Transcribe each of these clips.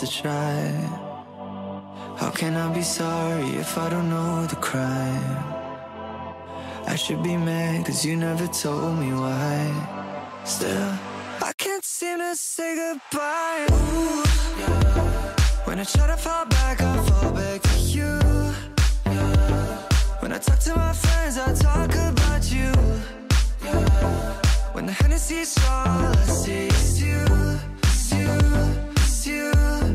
to try. How can I be sorry if I don't know the crime? I should be mad cause you never told me why. Still, I can't seem to say goodbye. Ooh, yeah. When I try to fall back, I fall back to you. Yeah. When I talk to my friends, I talk about you. Yeah. When the Hennessy's strong, all I see is you. It's you, it's you.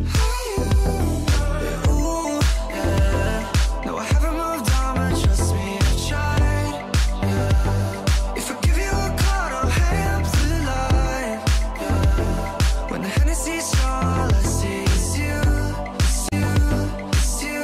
Yeah, ooh, yeah. No, I haven't moved on, but trust me, I tried. Yeah. If I give you a call, don't hang up the line. Yeah. When the Hennessy's strong, all I see is you. It's you, it's you.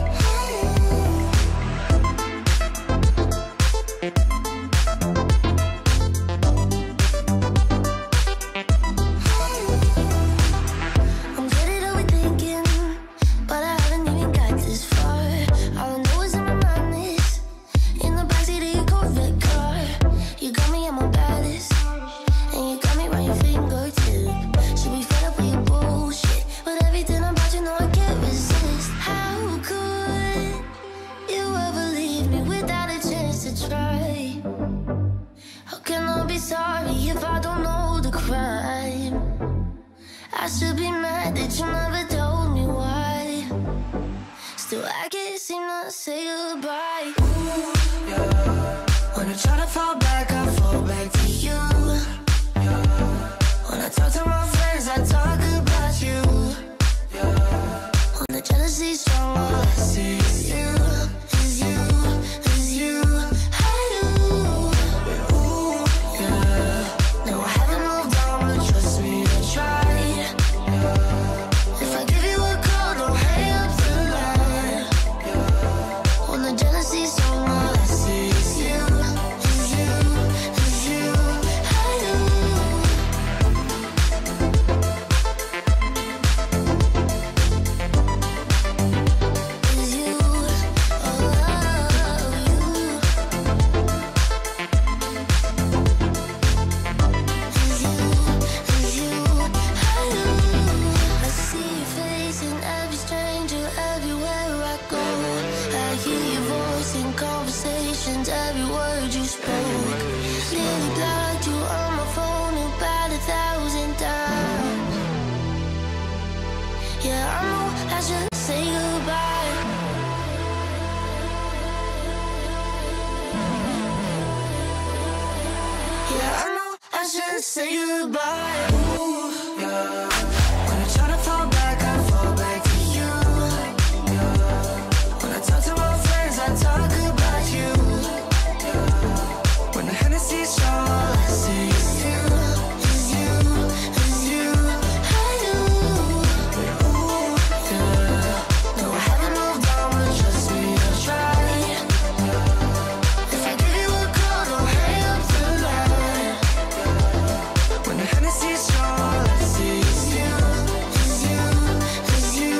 I should be mad that you never told me why. Still, I can't seem to say goodbye. Ooh, yeah. When I try to fall back, I fall back to you. Yeah. When I talk to my friends, I talk about you. Yeah. When the jealousy's strong, all I see is you. Is you, is you. Ooh, yeah. No, I haven't moved on, but trust me, I tried. If I give you a call, don't hang up the line. When the jealousy's strong, all I see is you. Is you, is you. Is you, I see your face in every stranger, everywhere I go. I hear your voice in conversations, every word you spoke. Nearly blocked you on my phone about 1,000 times. Yeah, I know I should say goodbye. Yeah, I know I should say goodbye. Ooh, yeah. When I try to fall back, I fall back to you. Yeah. When I talk to my friends, I talk about you. Yeah. When the Hennessy's strong, all I see is you. Is you, is you. Ooh, yeah. No, I haven't moved on, but trust me, I tried. If I give you a call, don't hang up the line. When the Hennessy's strong, all I see is you. Is you, is you.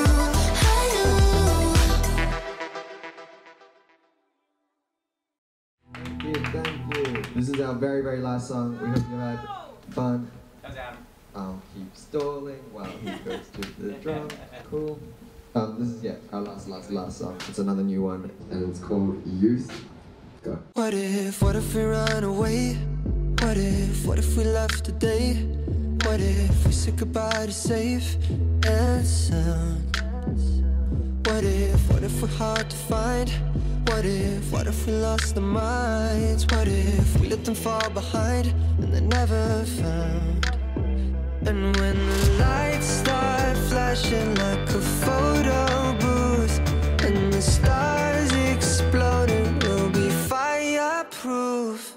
Thank you. This is our very, very last song. We hope you had fun. How's Adam? I'll keep stalling while he goes to the drum. Cool. This is, yeah, our last song. It's another new one, and it's called Youth. Go. What if we run away? What if we left today? What if we said goodbye to safe and sound? What if we're hard to find? What if we lost our minds? What if we let them fall behind and they're never found? And when the lights start flashing like a photo booth and the stars exploding, we'll be fireproof.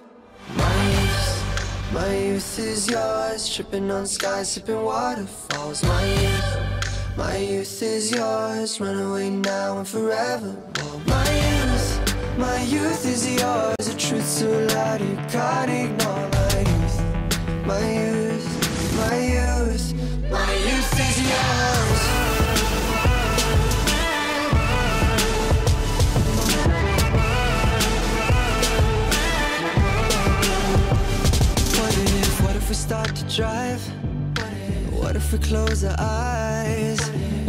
My youth is yours, tripping on skies, sipping waterfalls. My youth is yours, run away now and forever. My youth is yours, the truth so loud you can't ignore. My youth is yours. What if we start to drive? What if we close our eyes?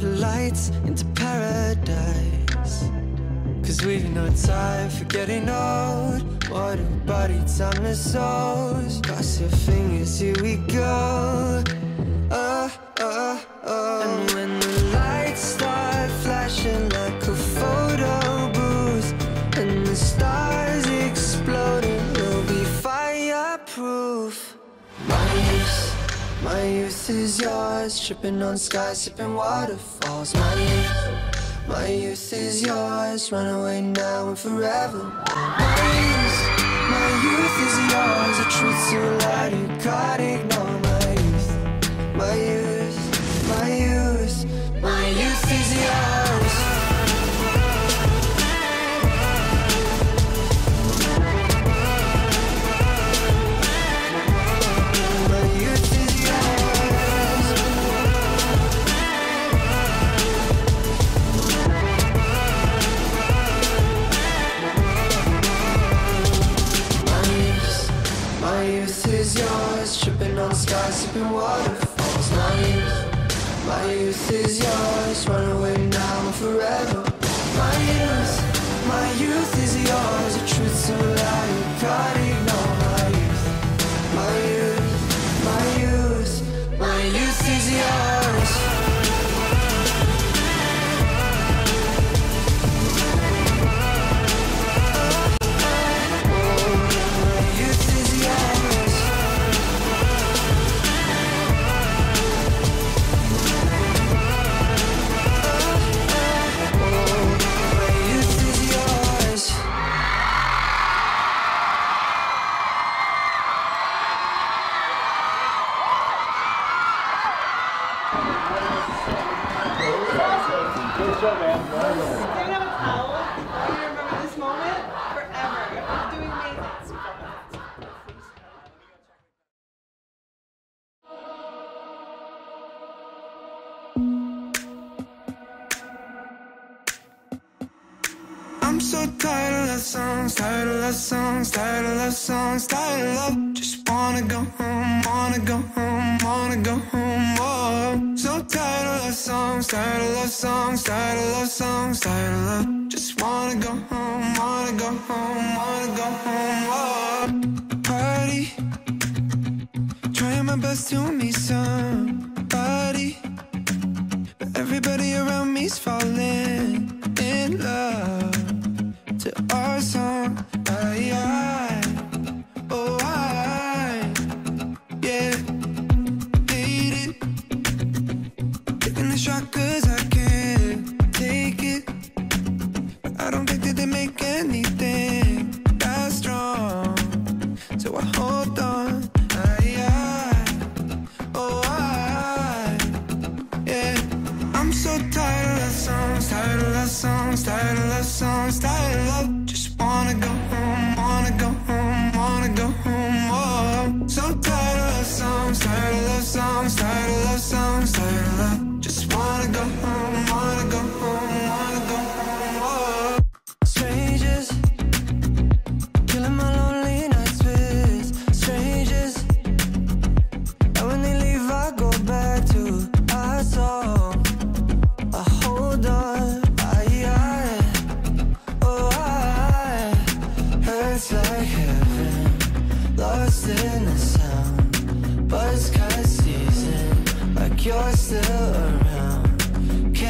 satellites into paradise. Cause we've no time for getting old. What a body, timeless souls. Cross your fingers, here we go. And when the lights start flashing like a photo booth, and the stars exploding, we'll be fireproof. My youth is yours, tripping on skies, sipping waterfalls. My youth is yours, run away now and forever. My youth is yours, a truth so loud you can't ignore. My youth, my youth, my youth is yours. My youth is yours. My youth is yours, tripping on skies, sipping waterfalls. My youth is yours, run away now and forever. My youth is yours, a truth so loud you can't ignore. My youth, my youth, my youth is yours. Good show, man. Do you have a towel? You remember this moment? Forever. You're doing amazing. I'm so tired of love songs, tired of love songs, tired of love songs, tired of love. Just wanna go home, wanna go home, wanna go home. Whoa. So tired of love songs, tired of love songs, tired of love songs, tired of love. Just wanna go home, wanna go home, wanna go home. Whoa. Party, trying my best to meet somebody, but everybody around me's falling in love to our song. Yeah, hate it, taking the shot cause I can't take it, but I don't think that they make anything that strong, so I hold on. Yeah, I'm so tired of love songs, tired of love songs, tired of love songs, tired of love. Just wanna go home, wanna go home, wanna go home. Whoa. So tired of love songs, tired of love songs, tired of love songs, tired of love. Just wanna go home, wanna go home, wanna go home. Whoa. Strangers, killing my lonely nights with strangers, and when they leave I go back to our song. I hold on. Hurts like heaven, lost in the sound. Buzzcut season, like you're still around.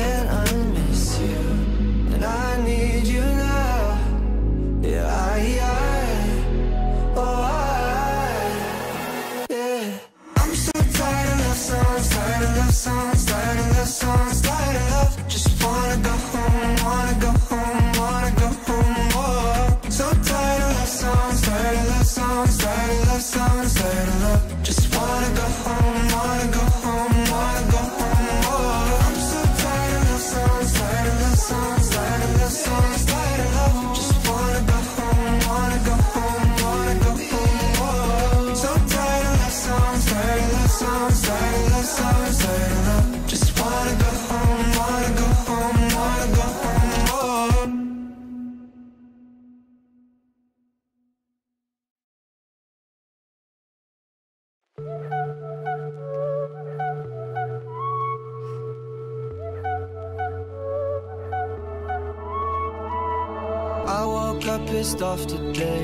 woke up pissed off today,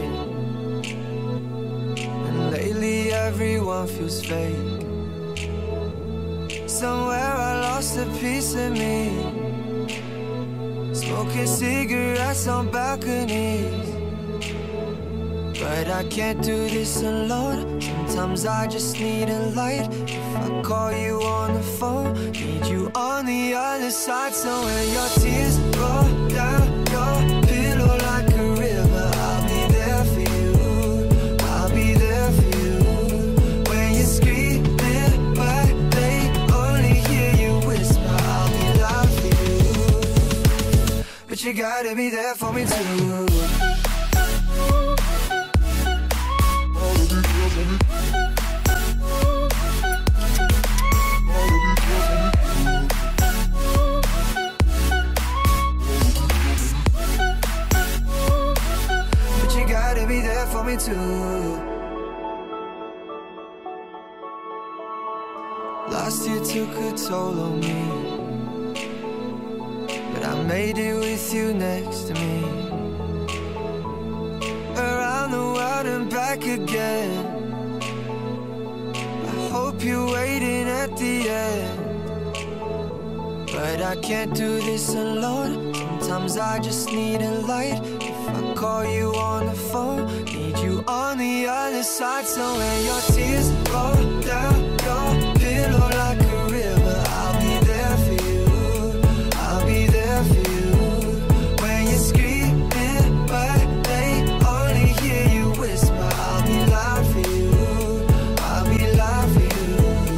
and lately everyone feels fake. Somewhere I lost a piece of me, smoking cigarettes on balconies. But I can't do this alone. Sometimes I just need a light. If I call you on the phone, need you on the other side. So when your tears roll down your pillow like a river, I'll be there for you. I'll be there for you. When you're screaming but they only hear you whisper, I'll be loud for you. But you gotta be there for me too. Me too. Last year took a toll on me, but I made it with you next to me. Around the world and back again. I hope you're waiting at the end, but I can't do this alone. Sometimes I just need a light. I call you on the phone, need you on the other side. So when your tears roll down your pillow like a river, I'll be there for you. I'll be there for you. When you're screaming but they only hear you whisper, I'll be loud for you. I'll be loud for you.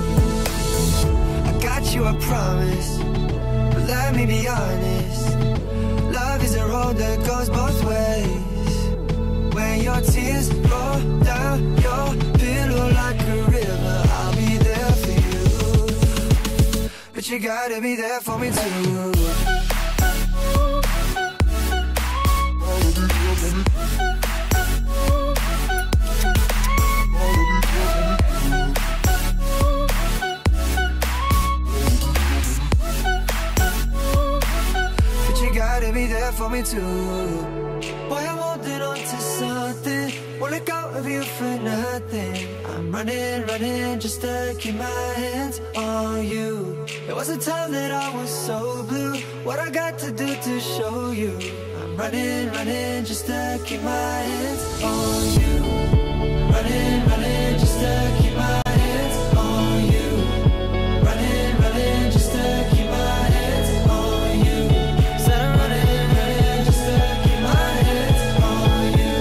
I got you, I promise, but let me be honest. Love is a road that goes both ways. When your tears roll down your pillow like a river, I'll be there for you. But you gotta be there for me too. Be there for me too. Boy, I'm holding on to something, won't let go of you for nothing. I'm running, running just to keep my hands on you. There was a time that I was so blue. What I got to do to show you? I'm running, running just to keep my hands on you. Running, running just to keep my hands on you. Running, running just to keep my hands on you. Said I'm running, running just to keep my hands on you.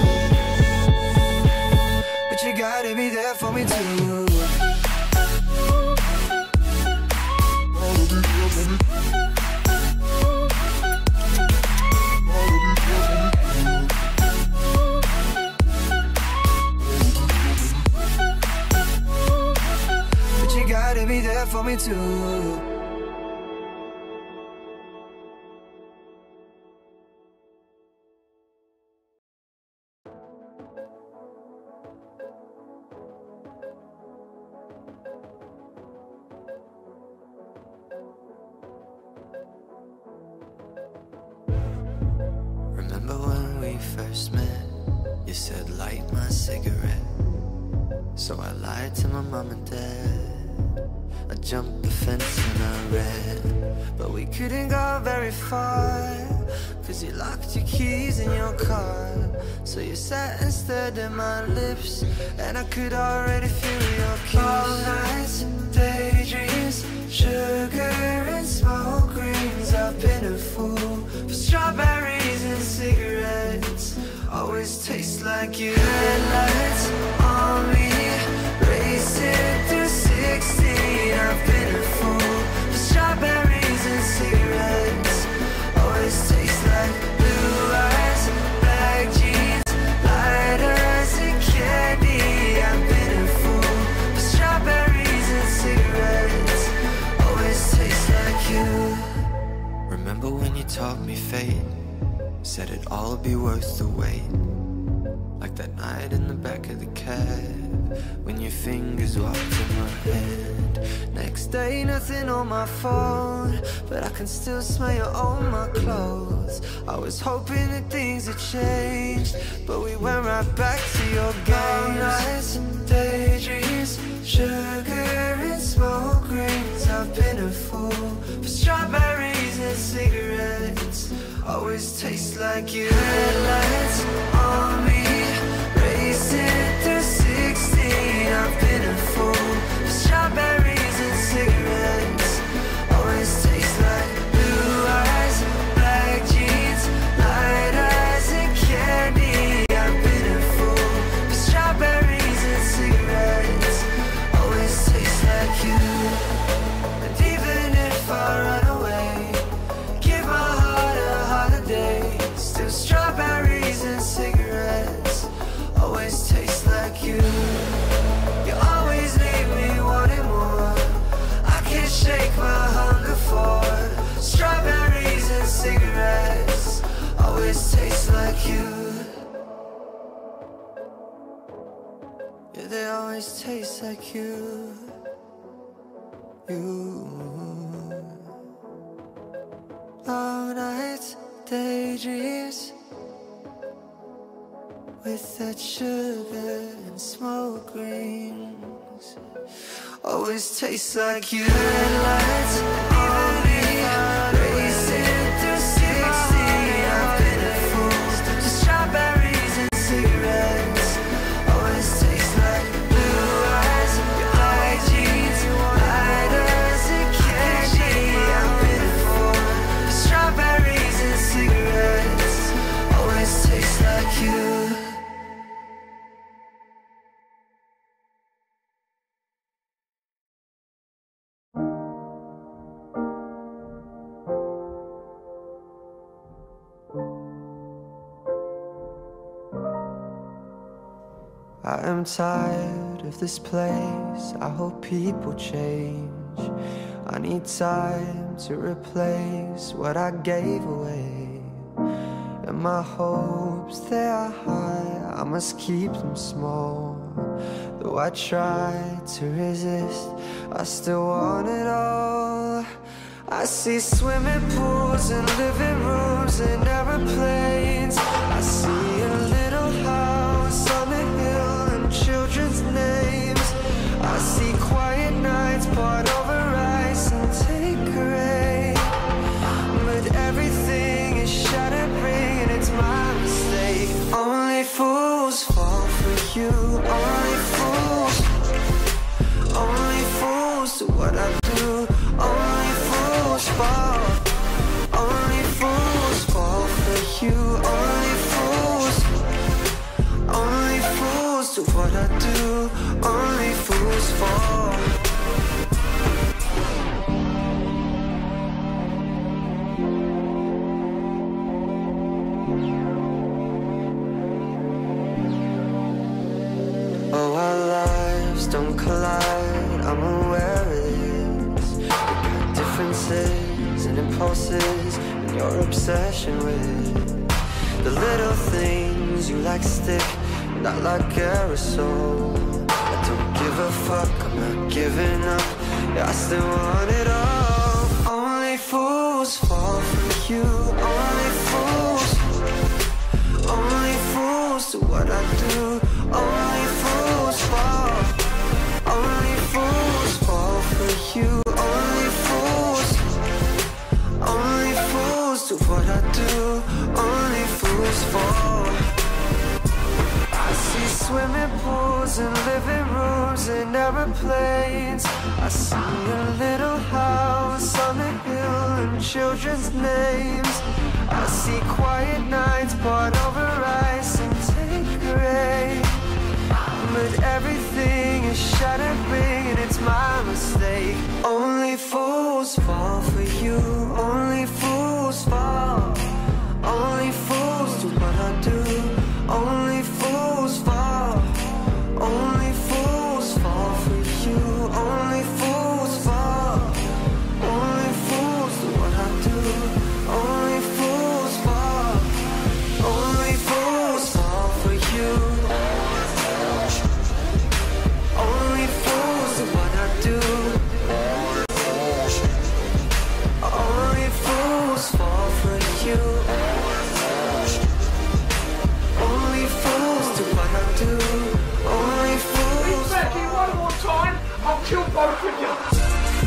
But you gotta be there for me too. But you gotta be there for me too. Remember when we first met? You said light my cigarette. So I lied to my mom and dad. I jumped the fence and I ran, but we couldn't go very far, cause you locked your keys in your car. So you sat and stared at my lips, and I could already feel your kiss. All nights, daydreams, sugar and smoke rings. I've been a fool for strawberries and cigarettes. Always taste like you. Headlights on me, racing through 16. I've been a fool for strawberries and cigarettes. Always taste like blue eyes, black jeans, lighters and candy. I've been a fool for strawberries and cigarettes. Always taste like you. Remember when you taught me fate? Said it'd all be worth the wait. Like that night in the back of the cab, when your fingers walked in my hand. Next day, nothing on my phone, but I can still smell you on my clothes. I was hoping that things had changed, but we went right back to your games. Nights and daydreams, sugar and smoke rings. I've been a fool for strawberries and cigarettes. Always taste like you. Headlights on me, racing through 16. I've been a fool for strawberries and cigarettes. Always taste like blue eyes, black jeans, light eyes and candy. I've been a fool for strawberries and cigarettes. Always taste like you. And even if I run away, give my heart a holiday, still strawberries and cigarettes. Always taste like you. You always leave me wanting more. I can't shake my hunger for strawberries and cigarettes. Always taste like you. Yeah, they always taste like you. Long nights, daydreams, with that sugar and smoke rings. Always tastes like you. Headlights on me, racing through 16. I've been a fool to strawberries and cigarettes. Always tastes like blue eyes, black jeans, lighters and candy. I've been a fool to strawberries and cigarettes. Always tastes like you. I am tired of this place, I hope people change. I need time to replace what I gave away. And my hopes, they are high, I must keep them small. Though I try to resist, I still want it all. I see swimming pools and living rooms and aeroplanes. I see a little house on the hill and children's names. I see quiet nights poured over ice and Tanqueray. But everything is shattering and it's my mistake. Only fools fall for you. Only fools. Only fools do what I do. Only fools fall. Only fools fall for you. Only fools. Only fools do what I do. Only fools fall. Oh, our lives don't collide, I'm aware of this. We got differences and impulses and your obsession with the little things you like stick and I like aerosol. I don't give a fuck, I'm not giving up, yeah, I still want it all. Only fools fall for you. Only fools. Only fools do what I do. Only fools fall. Only fools fall for you. Only fools. Only fools do what I do. Only fools fall. I see swimming pools and living rooms and aeroplanes. I see a little house on the hill and children's names. I see quiet nights poured over ice and Tanqueray. But everything is shattering and it's my mistake. Only fools fall for you. Only fools fall. Only fools do what I do. Only fools fall. Only fools fall for you. Only fools fall. Only fools do what I do. Only fools fall. Only fools fall for you. do. Only fools. Becky, one more time, I'll kill both of you.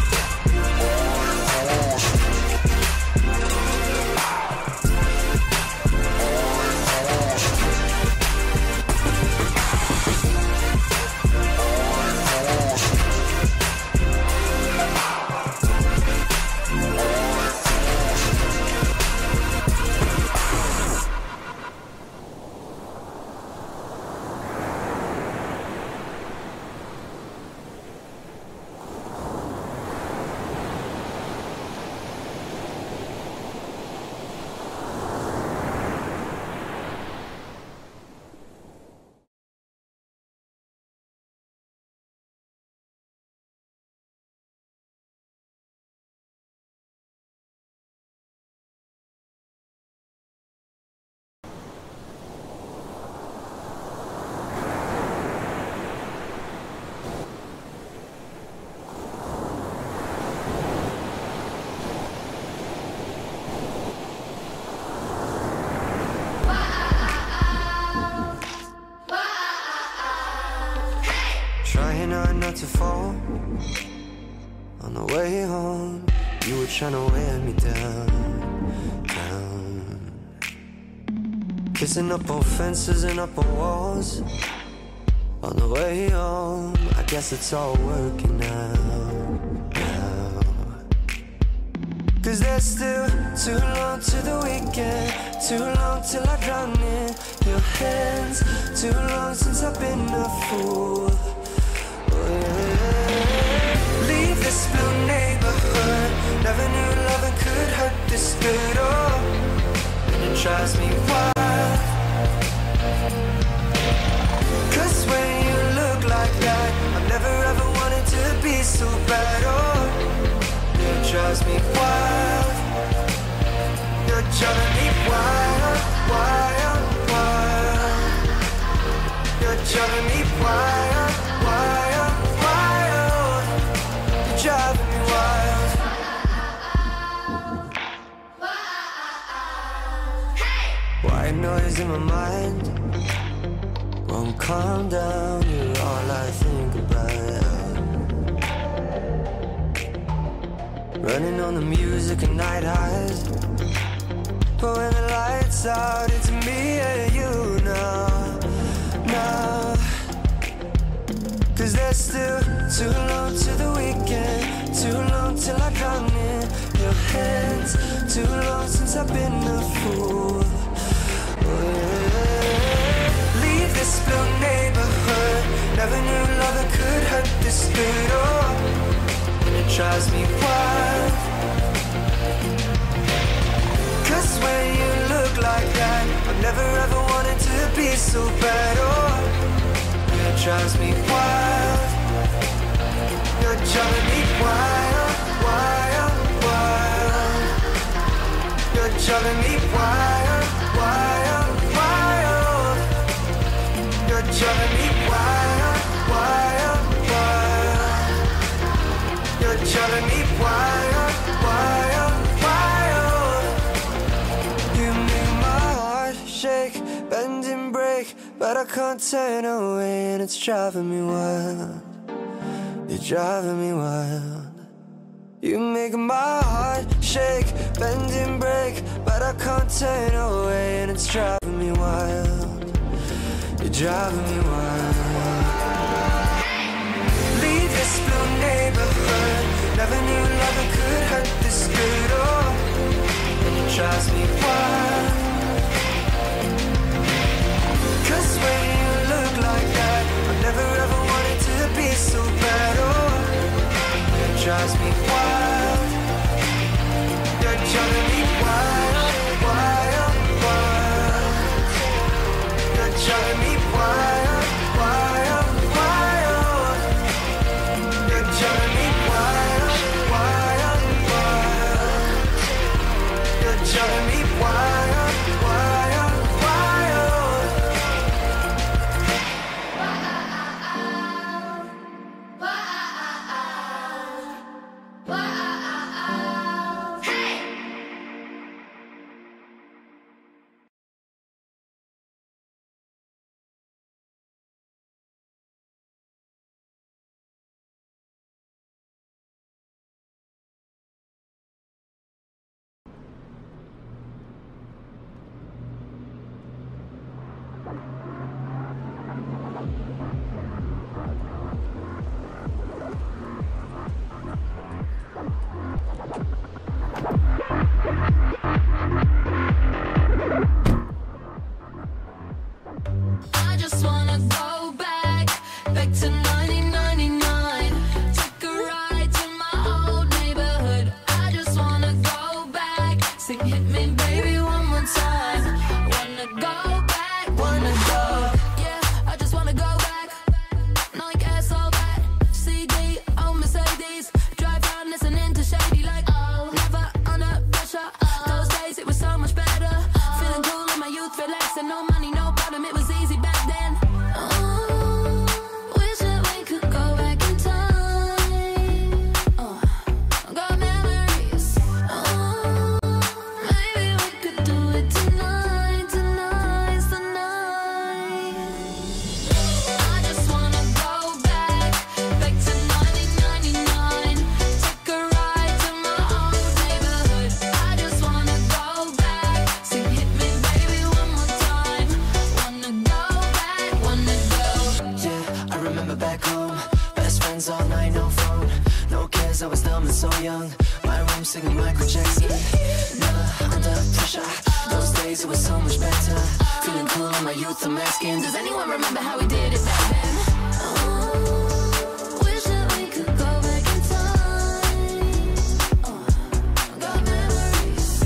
Trying hard not to fall. On the way home, you were trying to wear me down, down. Kissing up on fences and up on walls. On the way home, I guess it's all working out now. Cause there's still too long to the weekend, too long till I drown in your hands, too long since I've been a fool. Leave this blue neighborhood. Never knew loving could hurt this good. Oh, and it drives me wild. Cause when you look like that, I've never ever wanted to be so bad. Oh, it drives me wild. You're driving me wild, wild, wild. You're driving me wild, wild. Driving me wild. White noise in my mind won't calm down. You're all I think about. Running on the music and night highs, but when the lights out, it's me and you now, now. Cause there's still too long to the weekend, too long till I drown in your hands, too long since I've been a fool. Oh, yeah. Leave this blue neighborhood. Never knew loving could hurt this good. Oh, and it drives me wild. Cause when you look like that, I've never ever wanted to be so bad. Oh, it drives me wild. You're driving me wild, wild, wild. You're driving me wild, wild, wild. You're driving me wild, wild, wild. You're driving me wild, wild, wild. You make my heart shake, bend and break, but I can't turn away, and it's driving me wild. You're driving me wild. You make my heart shake, bend and break, but I can't turn away, and it's driving me wild. You're driving me wild. Leave this blue neighborhood. Never knew loving could hurt this good. Oh, and it drives me wild. Cause when you look like that, I've never ever wanted to be so bad. Oh, it drives me wild. You're driving me wild, wild, wild. You're driving me wild, wild, wild. You're driving me wild, wild, wild. You're driving me wild, wild, wild. singing Michael Jackson. Never under pressure. Those days it was so much better. Feeling cool in my youth, I'm asking, does anyone remember how we did it back then? Wish that we could go back in time. Got memories.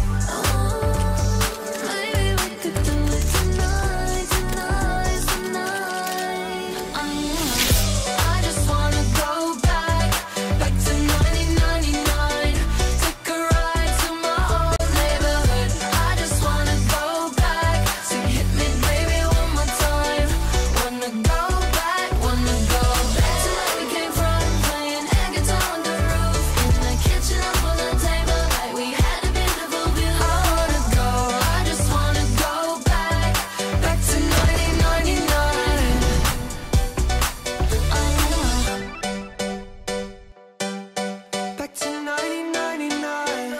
Maybe we could do it tonight, tonight, tonight. I just wanna go back to 1999. Take a ride to my old neighborhood. I just wanna go back, so hit me baby one more time. Wanna go back to where we came from, playing air guitar on the roof, in the kitchen up on the table, like we had a beautiful view. I just wanna go back to 1999. Back to 1999.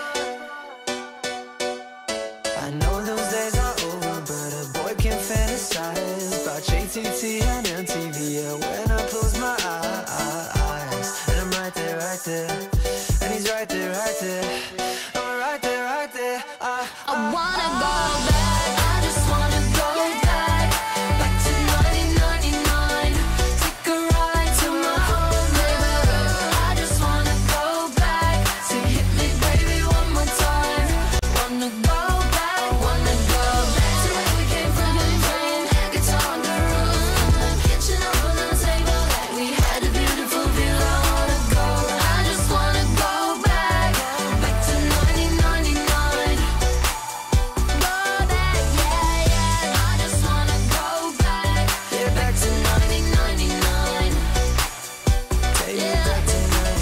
I know those days are over, but a boy can fantasize about JTT and MTV. Yeah, when I close my eyes, and I'm right there, and he's right there, I'm right there. I wanna go back. I just wanna go back to 1999. Take a ride to my old neighborhood. I just wanna go back, so hit me baby one more time. Wanna go back to where we came from, playing air guitar on the roof, in the kitchen up on the table, like we had a beautiful view. I just wanna go back to 1999. Go back, yeah. I just wanna go back, Yeah, back to 1999. take me back to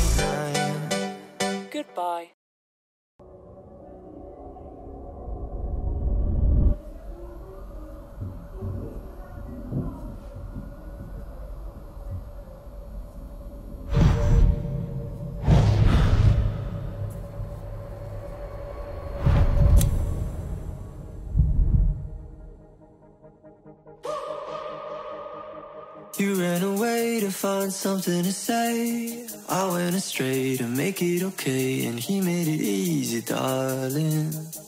99. Goodbye. You ran away to find something to say. I went astray to make it okay, and he made it easy, darling.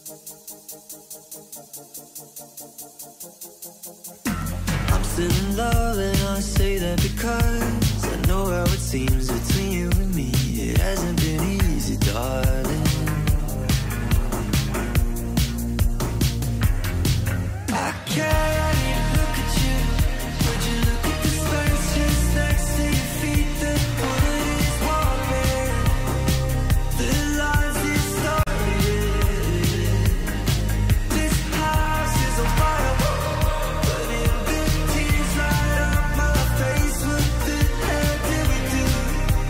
I'm still in love, and I say that because I know how it seems between you and me. It hasn't been easy, darling. I can't look at you. Would you look at the space just next to your feet? The wood is warming. The lines it started. This house is on fire, burning the tears right up my face. What the hell did we do?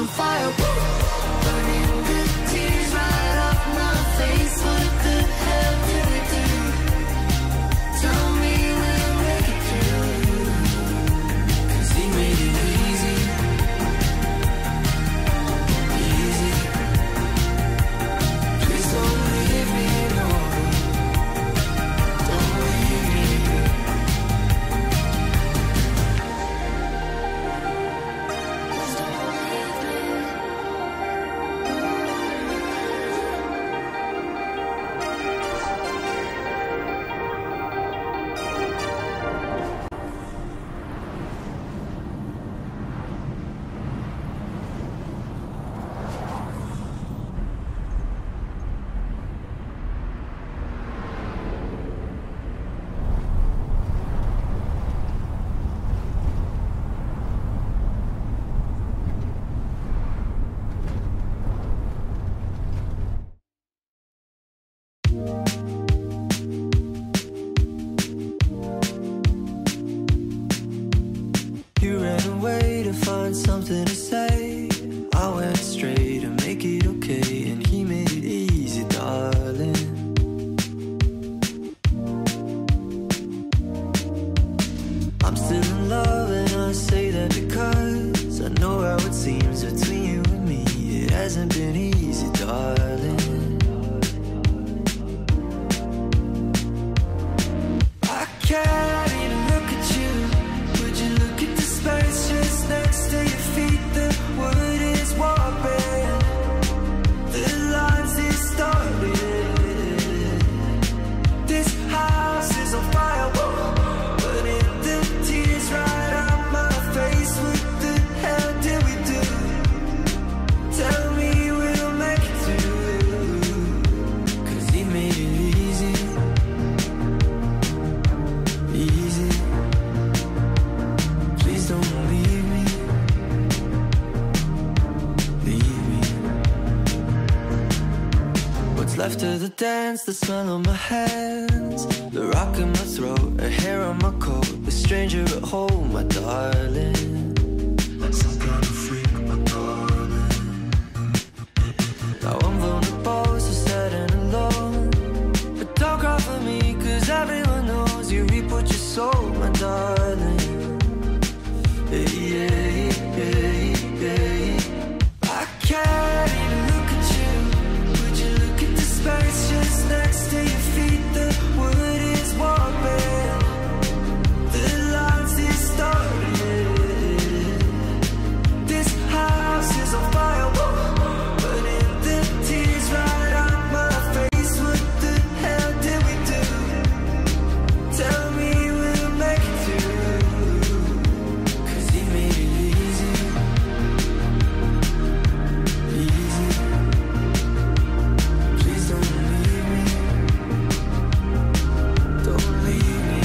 on fire. Burning the tears right off my face. What the hell did we do? Tell me we'll make it through. 'Cause he made it easy. Easy. Please don't leave me, no. Don't leave me. Please don't leave me. You ran away to find something to say. I went straight to make it okay, and he made it easy, darling. I'm still in love, and I say that because I know how it seems between you and me. It hasn't been easy, darling. I can't even look at you. Would you look at the space just next to your feet? The wood is warping, the lines distorted. This house is on fire, burning the tears right out my face. What the hell did we do? Tell me we'll make it through. 'Cause he made it easy. Easy. Please don't leave me. Leave me. What's left of the dance, the smell on my hands, the rock in my throat, a hair on my coat, the stranger at home, my darling. Like some kind of freak, my darling. Now I'm vulnerable, so sad and alone. But don't cry for me, 'cause everyone knows you reap what you sow, my darling. Hey, hey, hey, hey. I can't even look at you. Would you look at the space just next to your feet? The wood is warping, the lines distorted. This house is on fire, burning the tears right out my face. What the hell did we do? Tell me we'll make it through. 'Cause he made it easy. Easy. Please don't leave me. Don't leave me.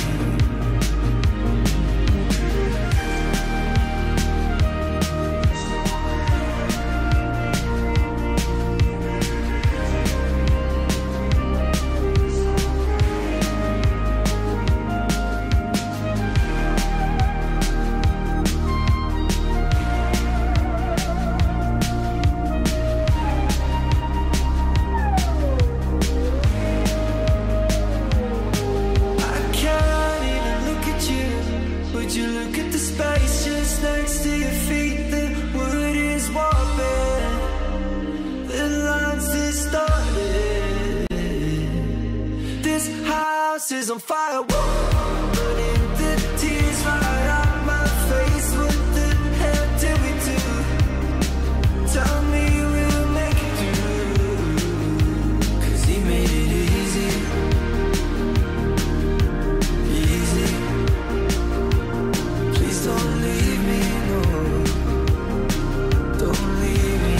I can't even look at you. Would you look at the space just next to your feet? The wood is warping, the lines distorted. This house is on fire, burning the tears right out my face. What the hell did we do? Tell me we'll make it through. 'Cause he made it easy. Easy. Please don't leave me, no. Don't leave me.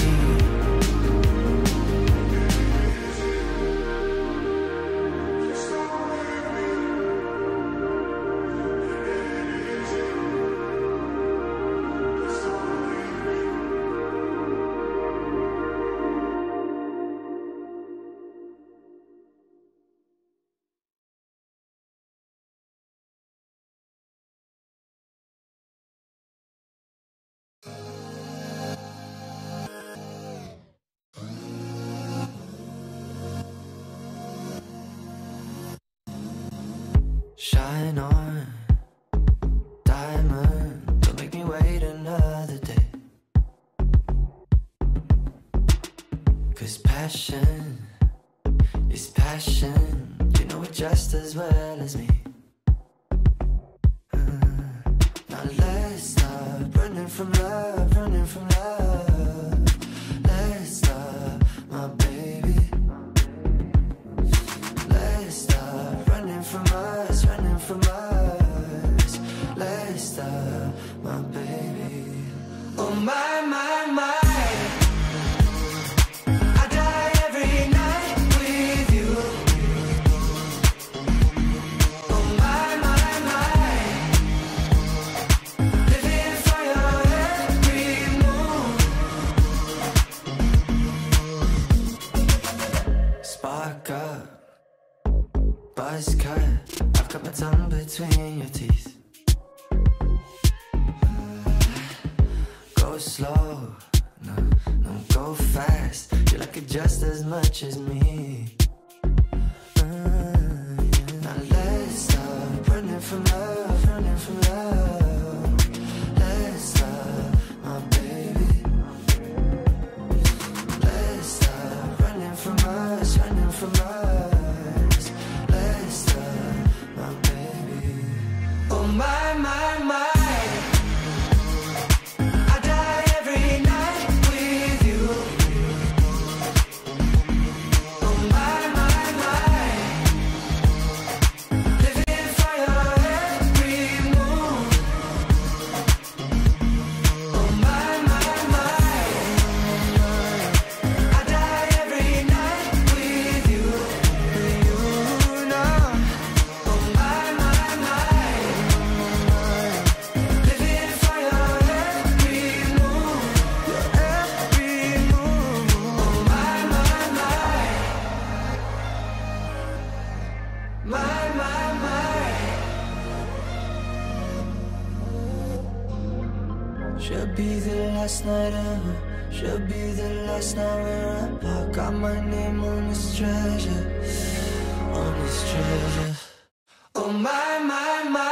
Shine on, diamond, don't make me wait another day. 'Cause passion is passion, you know it just as well as me. Now let's stop running from love, running from love. Let's stop, my baby. Let's stop running from us, running from us. Let's stop, my baby. Oh my, my, my. Buzz cut, I've got my tongue between your teeth. Go slow, no, no, go fast. You like it just as much as me. Now let's stop running from love, running from love. Let's stop, my baby. Let's stop running from us, running from us. My, my, my. I die every night with you. Oh my, my, my. Living for your every move. Oh my, my, my. I die every night with you. You know. Oh my, my, my. Should be the last night ever. Should be the last night we're apart. Got my name on this treasure, on this treasure. Oh my, my, my.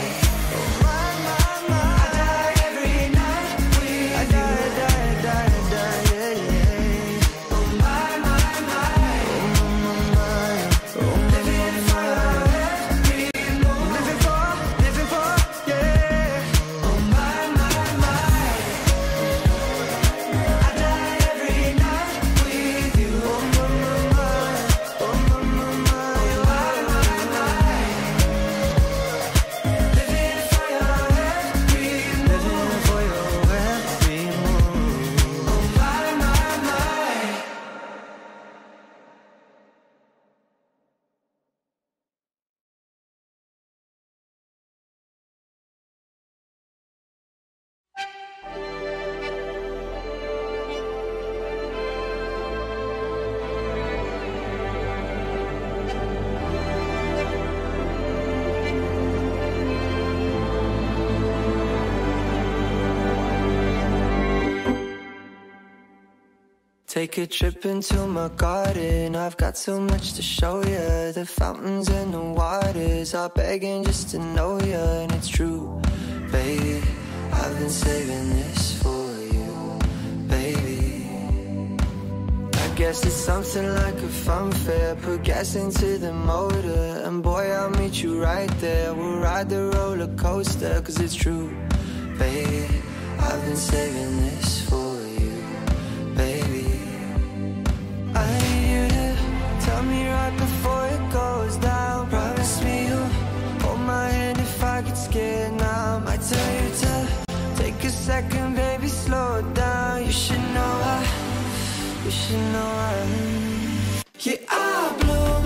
Take a trip into my garden. I've got so much to show you. The fountains and the waters are begging just to know you. And it's true, baby, I've been saving this for you, baby. I guess it's something like a fun fair. Put gas into the motor, and boy, I'll meet you right there. We'll ride the roller coaster, 'cause it's true, baby, I've been saving this for you, baby. I need you to tell me right before it goes down. Promise me you'll hold my hand if I get scared now. I might tell you to take a second, baby, slow it down. You should know you should know yeah, I bloom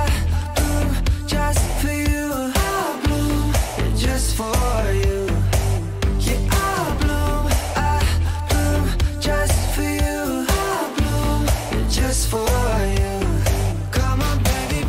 just for you. I bloom just for you. Yeah, I bloom just for you. I bloom just for you. Come on, baby,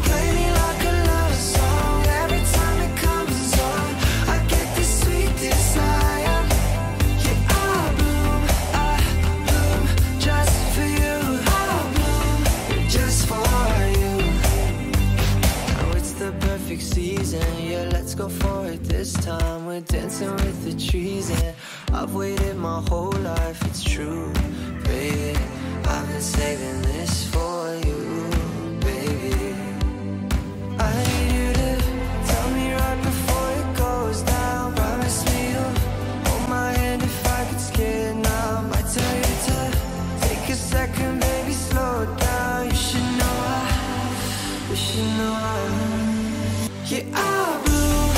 reason. I've waited my whole life, it's true, baby. I've been saving this for you, baby. I need you to tell me right before it goes down. Promise me you'll hold my hand if I get scared now. I might tell you to take a second, baby, slow it down. You should know you should know yeah, I bloom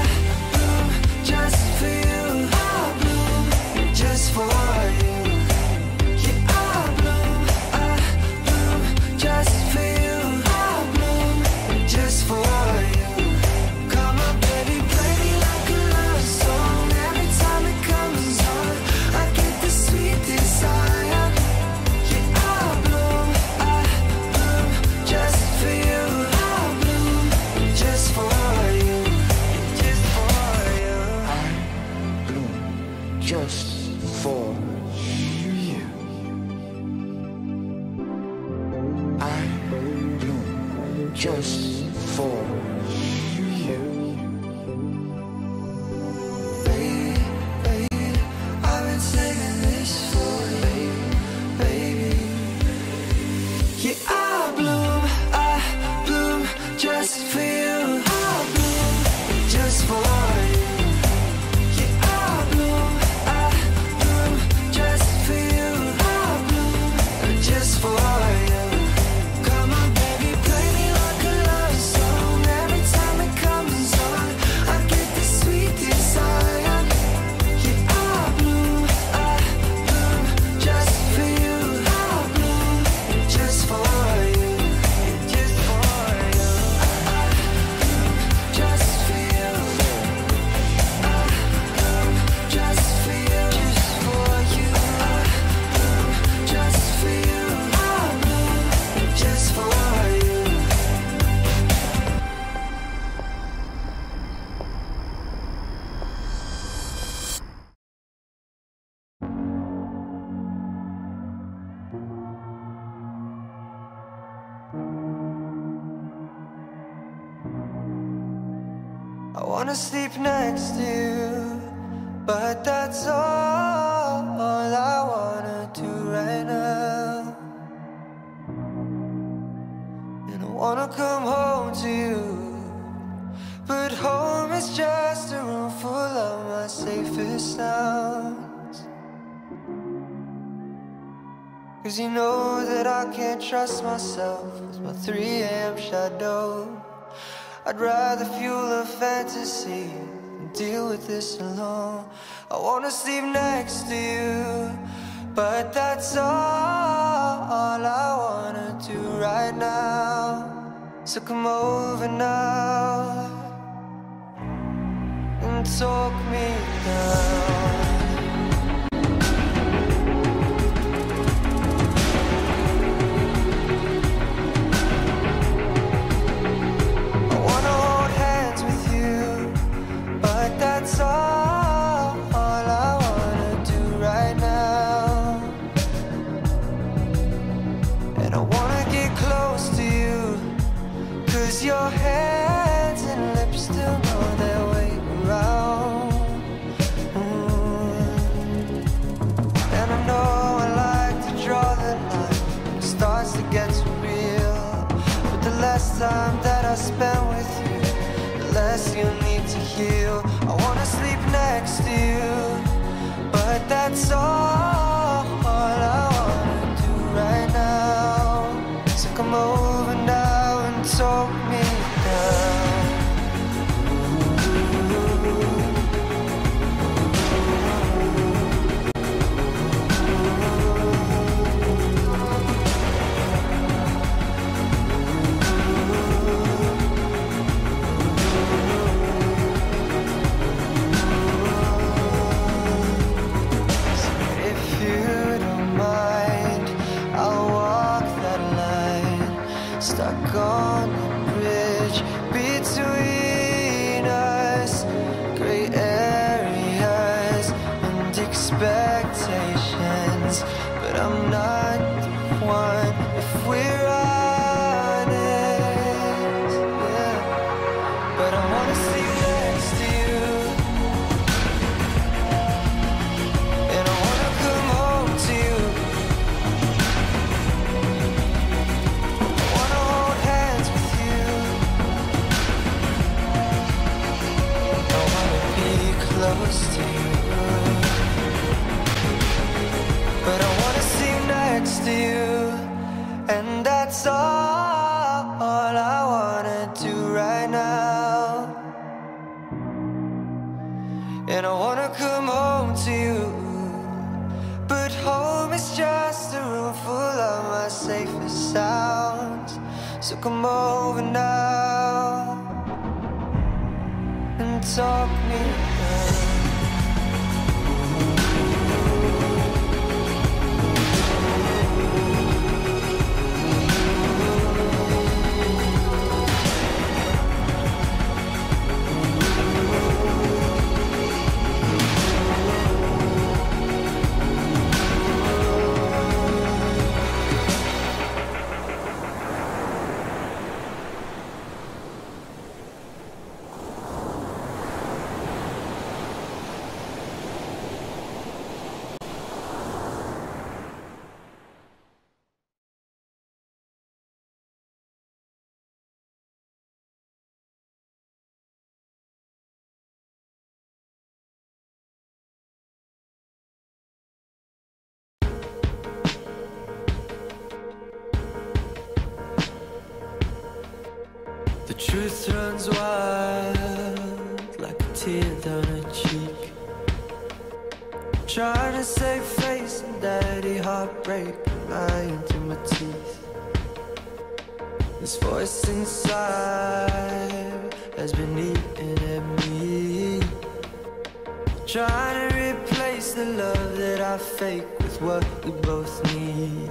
just for you. I bloom just for you. Yeah, I bloom just for you. I bloom just for you. Come on, baby, play me like a love song. Every time it comes on, I get the sweet desire. Yeah, I bloom just for you. I bloom just for you. Just for you. I bloom just for you. I bloom just for you. Baby, I've been saving this for you, baby. Yeah, I bloom just for you. I bloom just for you. Yeah, I bloom just for you. I bloom just for you. Come on, baby, play me like a love song. Every time it comes on, I get this sweet desire. Yeah, I bloom just for you. I bloom just for you. Just for you. Just for you. Just for you. Just for you. Just for you. I bloom just for you. I wanna sleep next to you, but that's all I wanna do right now. And I wanna come home to you, but home is just a room full of my safest sounds. 'Cause you know that I can't trust myself with my 3 a.m. shadow. I'd rather fuel a fantasy than deal with this alone. I wanna sleep next to you, but that's all I wanna do right now. So come over now and talk me down. That's all I wanna do right now. And I wanna get close to you, 'cause your hands and lips still know their way around. And I know I like to draw the line when it starts to get too real. But the less time that I spend with you, the less you need to heal. I wanna sleep next to you, but that's all I wanna do right now. So come over now and talk me down. Stuck on the bridge between us, gray areas and expectations. But I'm not the one if we're honest, yeah. But I wanna sleep next to you, to you, and that's all I wanna do right now. And I wanna come home to you, but home is just a room full of my safest sounds. So come over now and talk me down. The truth runs wild like a tear down her cheek. Trying to save face and daddy heartbreak, lying through my teeth. This voice inside has been eating at me, trying to replace the love that I fake with what we both need.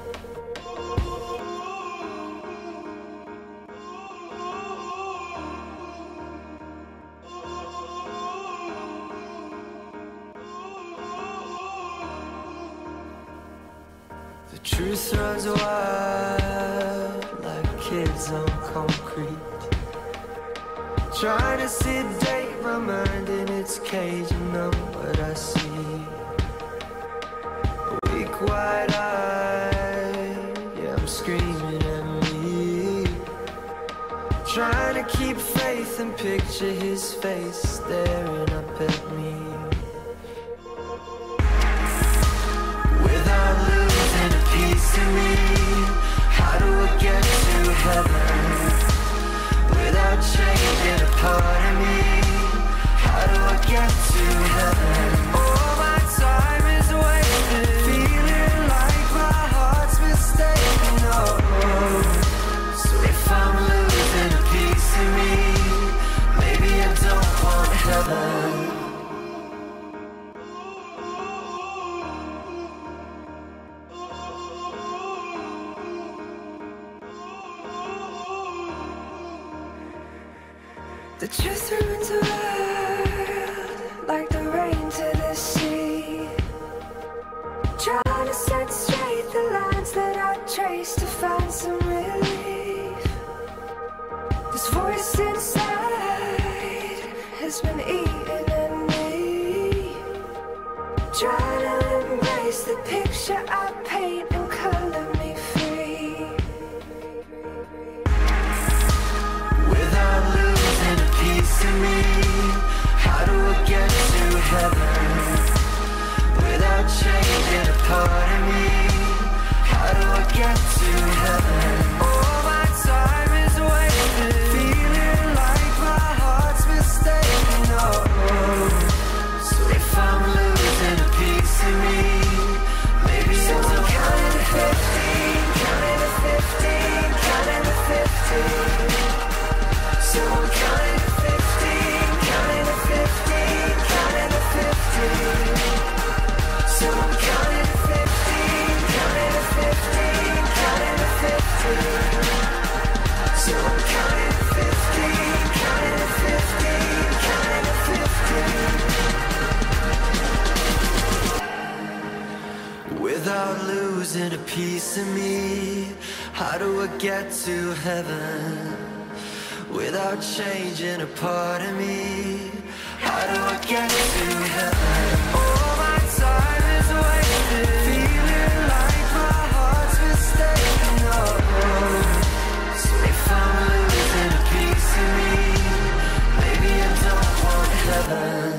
The truth runs wild like kids on concrete, trying to sedate my mind in its cage and numb what I see. A weak wide-eyed, yeah, I'm screaming at me, trying to keep faith and picture his face staring up at me. Without losing a piece of me, how do I get to heaven? Without changing a part of me, how do I get to heaven? All my time is wasted, feeling like my heart's mistaken. Oh, so if I'm losing a piece of me, maybe I don't want heaven. The truth runs wild like the rain to the sea, trying to set straight the lines that I traced to find some relief. This voice inside has been eating at me, trying to embrace the picture I paint and color me free. Without losing a piece of me, how do I get to heaven? Without changing a part of me, how do I get to heaven? All my time is wasted, feeling like my heart's mistaken. Oh, so if I'm losing a piece of me, maybe so I'm counting to 15, counting to 15, counting to 15. So I'm counting to 15, counting to 15, counting to 15. So I'm counting to 15, counting to 15, counting to 15. So I'm counting to 15, counting to 15, counting to 15. Without losing a piece of me, how do I get to heaven? Without changing a part of me, how do I get to heaven? All my time is wasted, feeling like my heart's mistaken. Oh, so if I'm losing a piece of me, maybe I don't want heaven.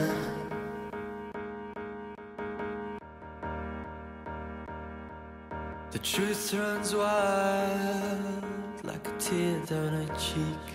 The truth runs wild like a tear down her cheek.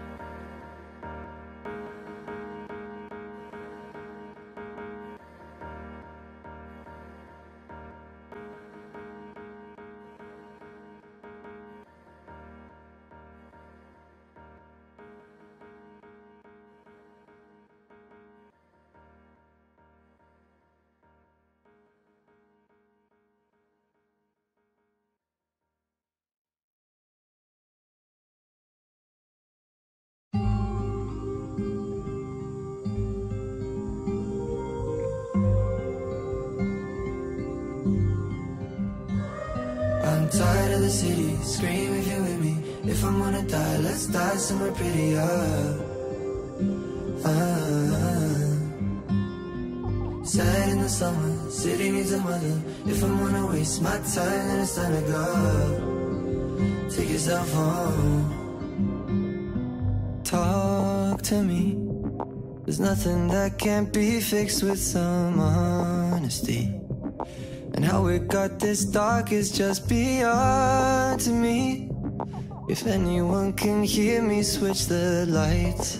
I'm tired of the city, scream if you're with me. If I'm gonna die, let's die somewhere prettier. Sad in the summer, city needs a mother. If I'm gonna waste my time, then it's time to go. Take yourself home. Talk to me. There's nothing that can't be fixed with some honesty. And how it got this dark is just beyond to me. If anyone can hear me, switch the lights.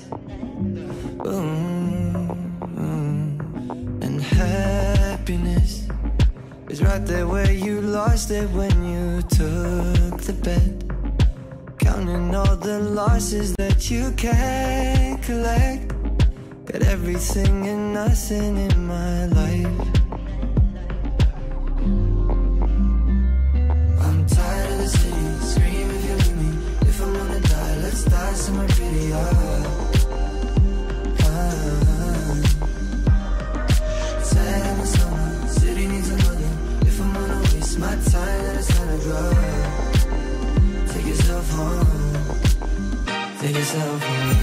And happiness is right there where you lost it when you took the bet. Counting all the losses that you can't collect. Got everything and nothing in my life. Die somewhere prettier. Sad in the summer, city needs a mother. If I'm gonna waste my time, then it's time to go. Take yourself home. Take yourself home.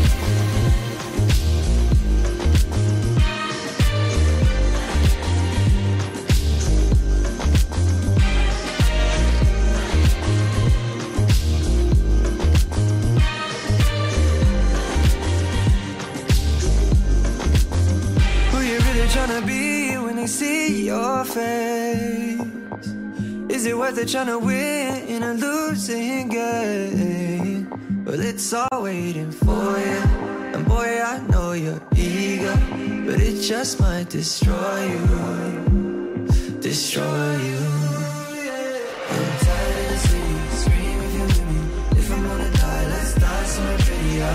Tryna be when they see your face? Is it worth it tryna win in a losing game? Well, it's all waiting for you. And boy, I know you're eager, but it just might destroy you. Destroy you. I'm tired of the city, scream if you're with me. If I'm gonna die, let's die somewhere prettier.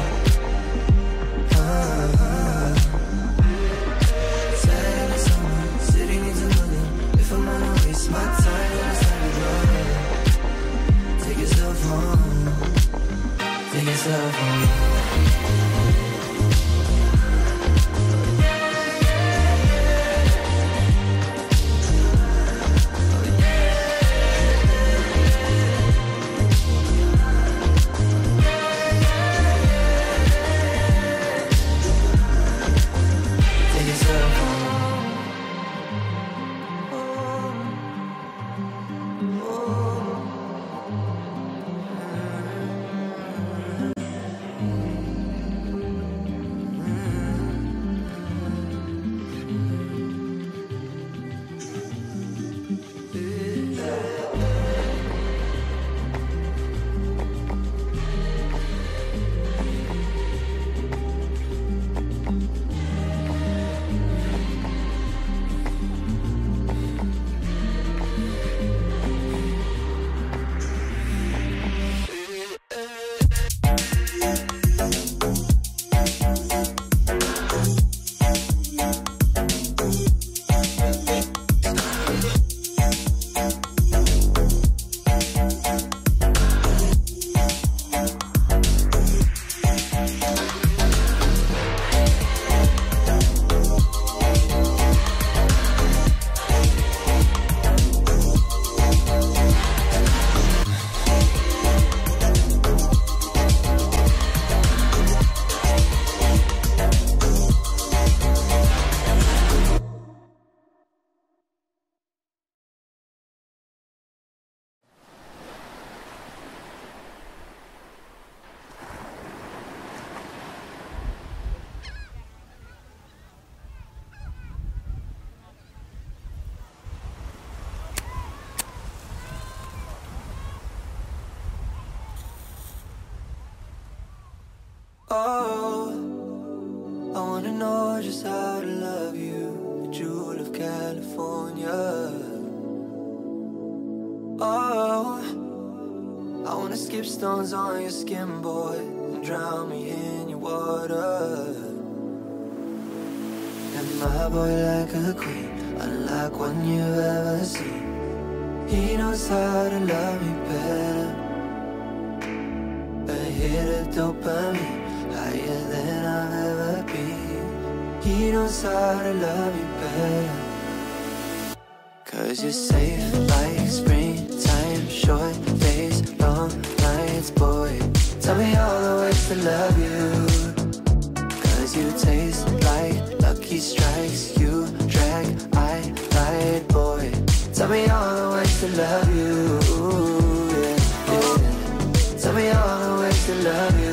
My time, then it's time to go. Take yourself home. Take yourself home. know just how to love you, the jewel of California. Oh, I wanna skip stones on your skin, boy, and drown me in your water. And my boy like a queen, unlike one you've ever seen. He knows how to love me better. A hit of dopamine, higher than I've ever been. He knows how to love me better. 'Cause you're safe like springtime, short days, long nights, boy. Tell me all the ways to love you. 'Cause you taste like lucky strikes, you drag, I light, boy. Tell me all the ways to love you, yeah, yeah. Tell me all the ways to love you.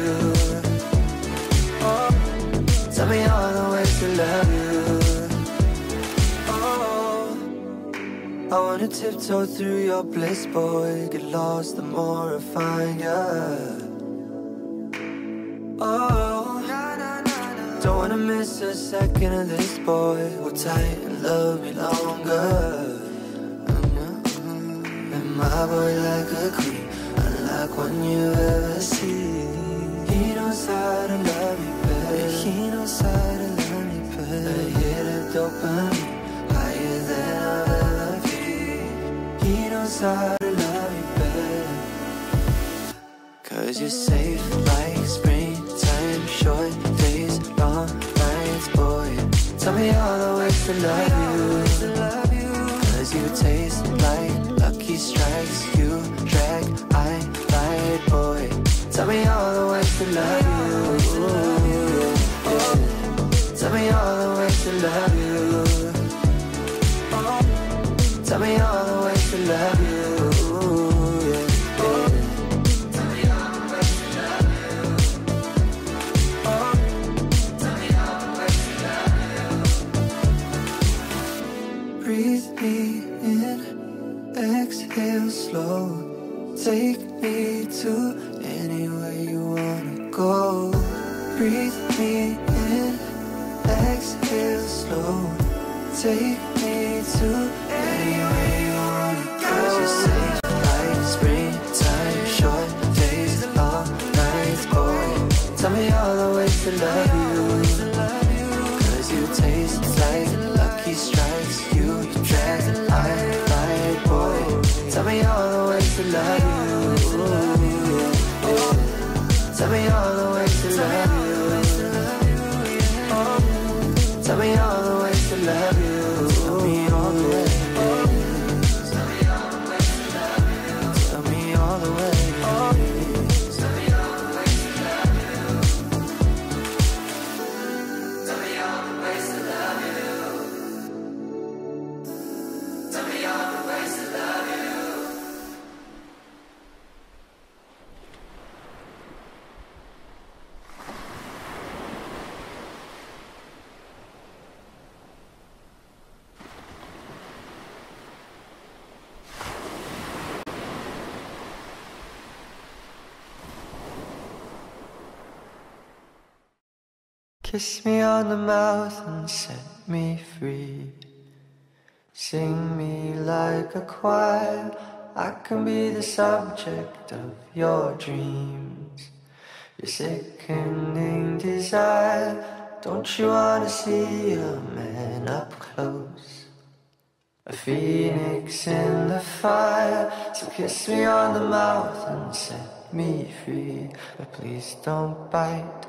Oh, tell me all the ways to love you. Oh, I wanna tiptoe through your bliss, boy. Get lost the more I find ya. Oh, don't wanna miss a second of this, boy. Hold tight and love me longer. And my boy like a queen, unlike one you ever see. He knows how to love me better. He knows how to love me better. A hit of dopamine, higher than I've ever been. He knows how to love me better. 'Cause you're safe like springtime, short days, long nights, boy. Tell me all the ways to love you. 'Cause you taste like lucky strikes, you drag, I light, boy. Tell me all the ways to love you. Oh, tell me all the ways to love you. Oh, tell me all the ways to love you. Breathe me in, exhale slow. Take me to anywhere you wanna go. Breathe me in, exhale slow. Take me to anywhere you wanna go. 'Cause you're safe like springtime, short days, long nights, boy. Tell me all the ways to love you. 'Cause you taste like lucky strikes, you drag, I light, boy. Tell me all the ways to love you. Oh, tell me all the ways to love you. Oh, tell me all the ways to love you. Tell me all the ways. Tell me all the ways to love you. Tell me all the ways. Tell me all the ways to love you. Tell me all the ways to love you. Tell me all the ways to love you. Kiss me on the mouth and set me free. Sing me like a choir. I can be the subject of your dreams. Your sickening desire. Don't you wanna see a man up close? A phoenix in the fire. So kiss me on the mouth and set me free. But please don't bite.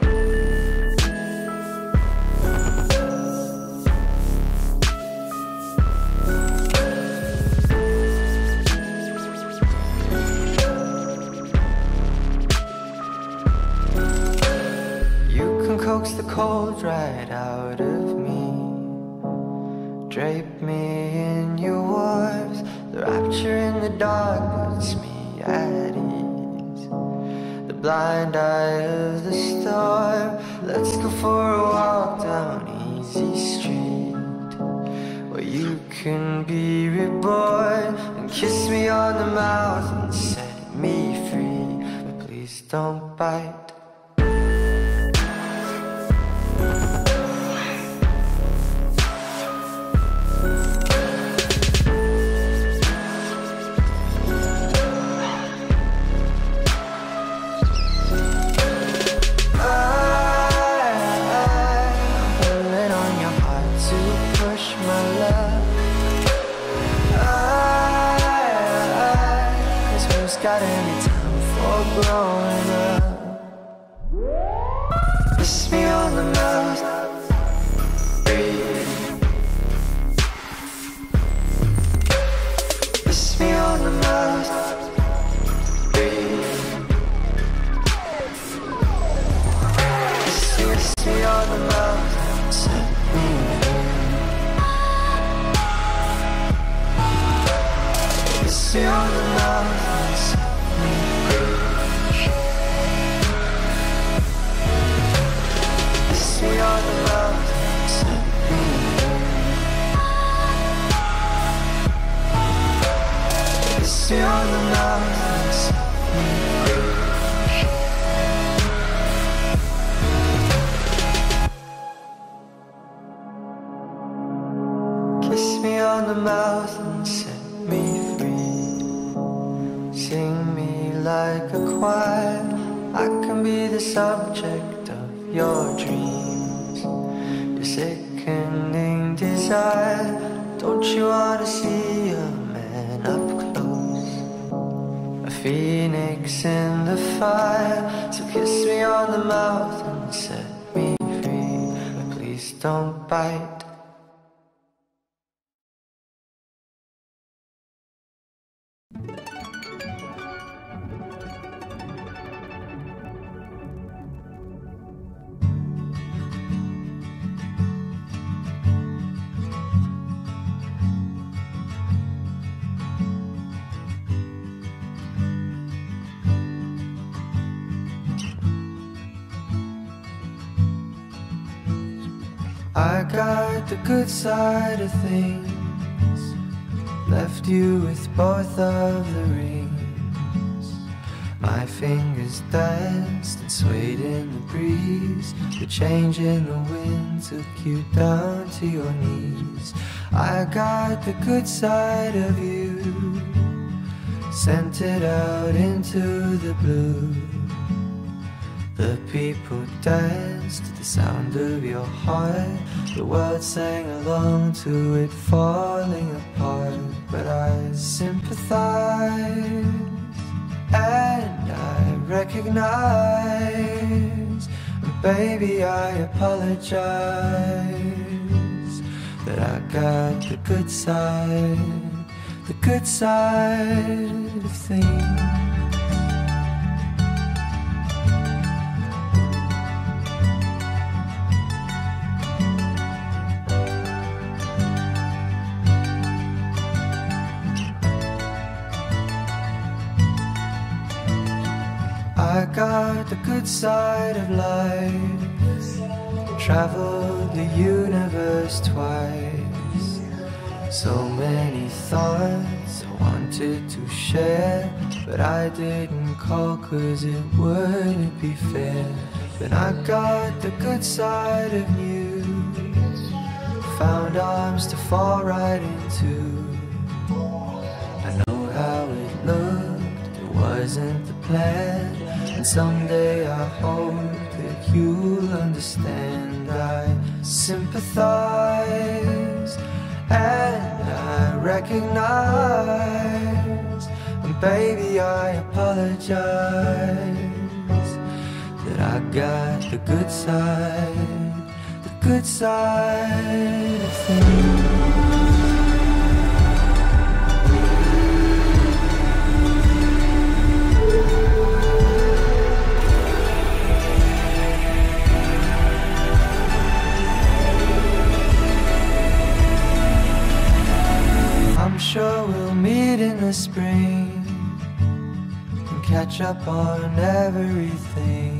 Coax the cold right out of me. Drape me in your warmth. The rapture in the dark puts me at ease. The blind eye of the storm. Let's go for a walk down Easy Street, where you can be reborn. And kiss me on the mouth and set me free. But please don't bite. got any time for growing up. Kiss me on the mouth, breathe. Kiss me on the mouth, breathe. Kiss me on the mouth, set me free. Kiss me on the mouth, set me free. Kiss me on the mouth, set me free. Kiss me on the mouth, set me free. Kiss me on the mouth and set me free. Sing me like a choir. I can be the subject of your dreams. Your sickening desire. Don't you want to see a man up close? A phoenix in the fire. So kiss me on the mouth and set me free. But please don't bite. I got the good side of things, left you with both of the rings. My fingers danced and swayed in the breeze. The change in the wind took you down to your knees. I got the good side of you, sent it out into the blue. The people danced to the sound of your heart. The world sang along to it falling apart. But I sympathize and I recognize. And baby, I apologize that I got the good side of things. I got the good side of life, traveled the universe twice. So many thoughts I wanted to share, but I didn't call 'cause it wouldn't be fair. But I got the good side of you, found arms to fall right into. I know how it looked, it wasn't the plan. And someday I hope that you'll understand. I sympathize and I recognize. And baby, I apologize that I got the good side of things. I'm sure we'll meet in the spring and catch up on everything.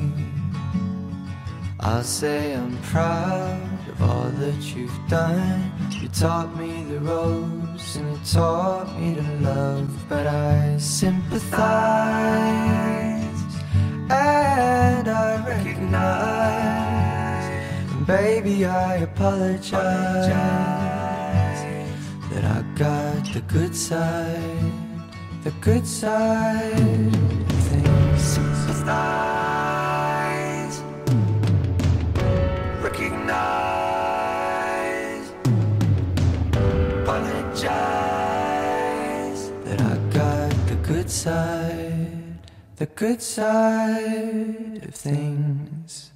I'll say I'm proud of all that you've done. You taught me the ropes and you taught me to love. But I sympathize and I recognize. And baby, I apologize that I got the good side of things. Sympathize, recognize, apologize that I got the good side. the good side of things.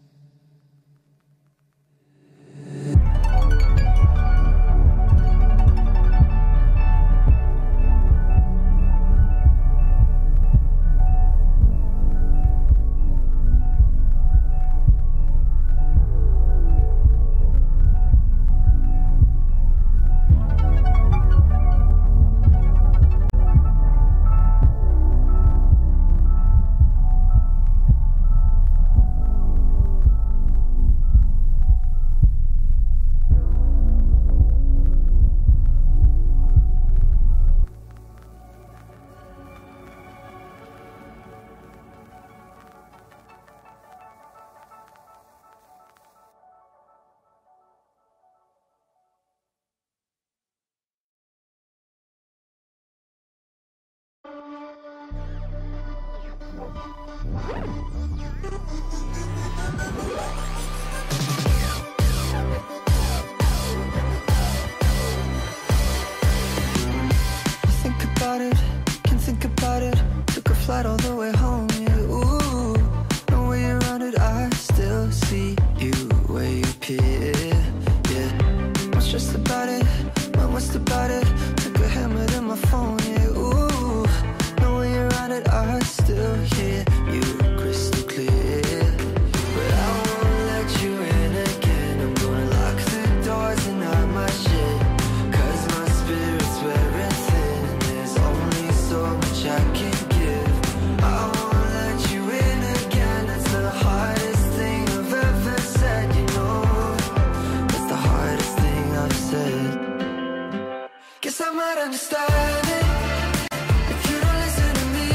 Think about it, can't think about it. Took a flight all the way home, yeah, ooh. No way around it, I still see you where you appear, yeah. I'm stressed about it, I'm west about it. Took a hammer to my phone, yeah, ooh. No way around it, I still hear you crystal clear. But I won't let you in again. I'm gonna lock the doors and hide my shit, 'cause my spirit's wearing thin. There's only so much I can give. I won't let you in again. That's the hardest thing I've ever said, you know. That's the hardest thing I've said. Guess I might understand it if you don't listen to me.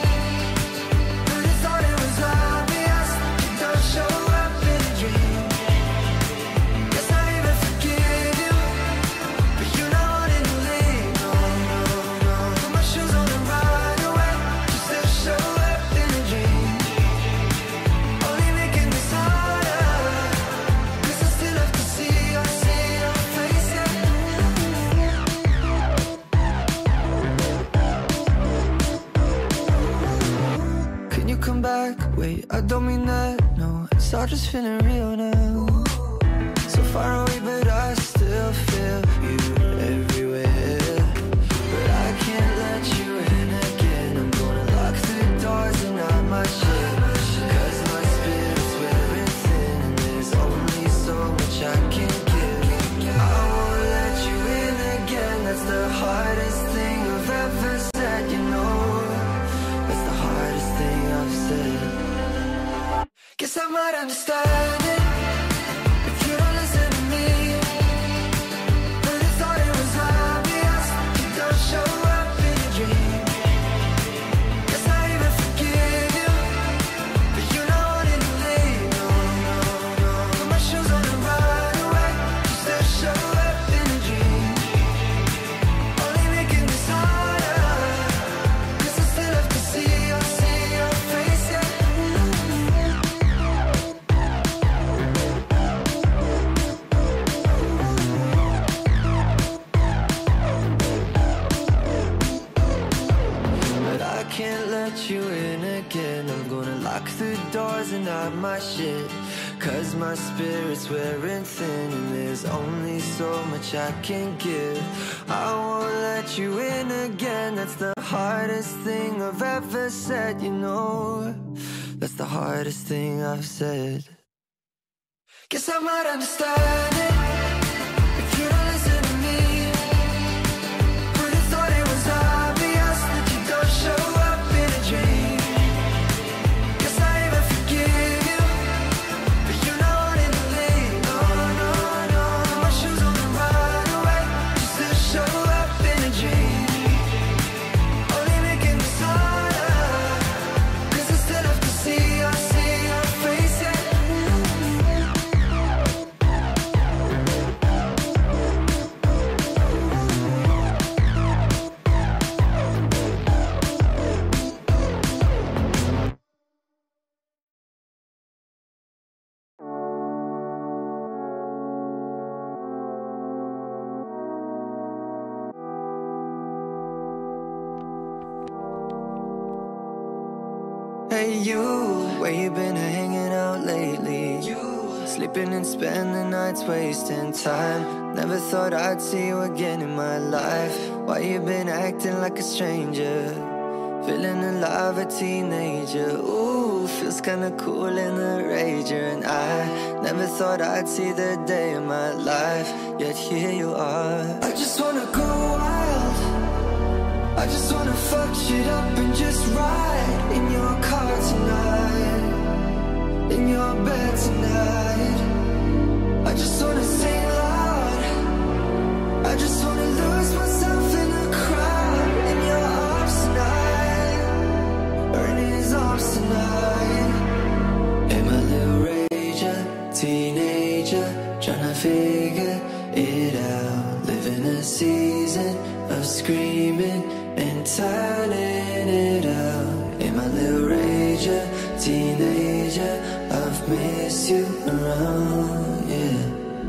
But I thought it was obvious. You don't show up in a dream. Guess I even forgive you, but you're not wanting to leave. No, no, no. Put my shoes on and ride away. You still show up in a dream. Only making this harder, 'cause I still have to see your face, yeah. Can you come back? Wait, I don't mean that, no. It's all just feeling real now. So far away, but I still feel you everywhere. But I can't let you in again. I'm gonna lock the doors and hide my shit, 'cause my spirit's wearing thin. And there's only so much I can give. I won't let you in again. That's the hardest thing I've ever said, you know. That's the hardest thing I've said. Guess I might understand it if you don't listen to me. But I thought it was obvious. You don't show up in a dream. Guess I even forgive you, but you're not wanting to leave. No, no, no. Put my shoes on and ride away. You still show up in a dream. Only making this harder, 'cause I still have to see your face, yeah. But I can't let you in again. I'm gonna lock the doors and hide my shit, 'cause my spirit's wearing thin. And there's only so much I can give. I won't let you in again. That's the hardest thing I've ever said, you know. That's the hardest thing I've said. Guess I might understand it if you don't listen to me. But I thought it was obvious that you don't show up in a dream. Guess I even forgive you, but you're not wanting to leave. No, no, no. Put my shoes on and ride away. You still show up in a dream. Only making this harder, 'cause I still have to see your face, yeah. you, where you been hanging out lately? Sleeping and spending nights wasting time. Never thought I'd see you again in my life. Why you been acting like a stranger? Feeling alive, a teenager. Ooh, feels kinda cool in the rager. And I never thought I'd see the day of my life, yet here you are. I just wanna go wild. I just wanna fuck shit up and just ride in your car tonight, in your bed tonight. I just wanna sing loud. I just wanna lose myself in a crowd, in your arms tonight, or in his arms tonight. Am I a little rager, teenager, tryna figure it out, living a season of screaming and turning it out. Am I a little rager, teenager, I've missed you around, yeah.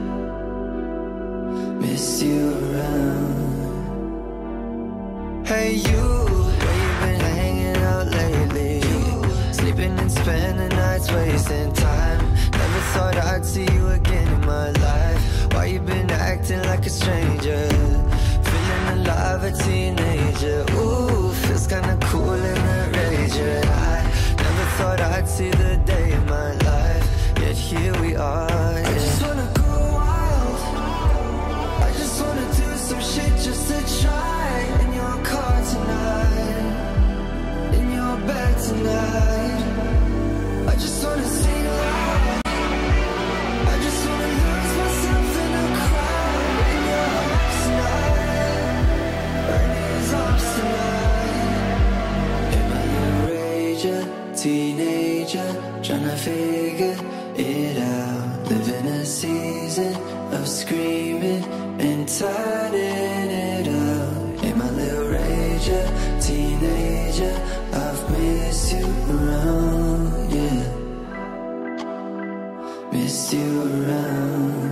Miss you around. Hey you, where you been hanging out lately? Sleeping and spending nights wasting time. Never thought I'd see you again in my life. Why you been acting like a stranger? Feeling alive, a teenager. Ooh, feels kinda cool in the rager. And I never thought I'd see the day of my life, yet here we are, yeah. I just wanna go wild. I just wanna do some shit just to try. In your car tonight, in your bed tonight. I just wanna sing loud. I just wanna lose myself in a crowd, in your arms tonight, or in his arms tonight. Am I a little rager, teenager, tryna figure it out, living a season of screaming and turning it out. Am I a little rager, teenager, I've missed you around, yeah. Missed you around.